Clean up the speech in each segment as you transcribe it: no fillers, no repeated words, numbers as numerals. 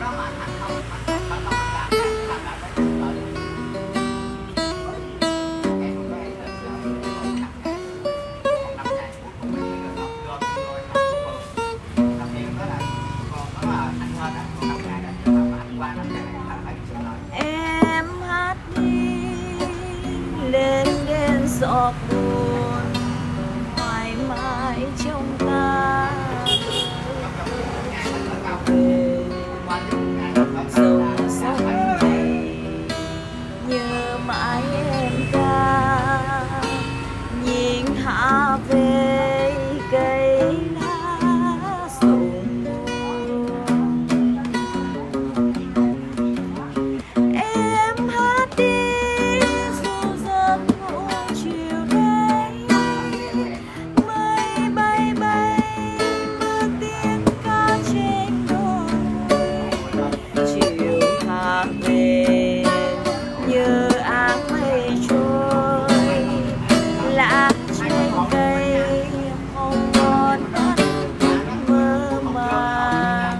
Em hát đi lên đêm giọt buồn mãi mãi trong ta về dòng sông này nhớ mãi em ca nhìn hạ về cây lá rụng em hát đi dù giấc ngủ chiều đây mây bay bay mưa tiếng ca trên đồi chiều hạ về như áng mây trôi lá trên cây mong ngon mắt mơ màng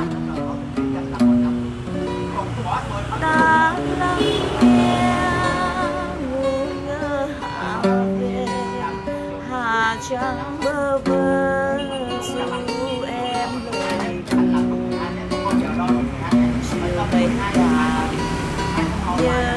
ta lắng nghe ngu ngơ hạ về hà trắng bơ vơ dù em lời buồn chiều mây vàng nhớ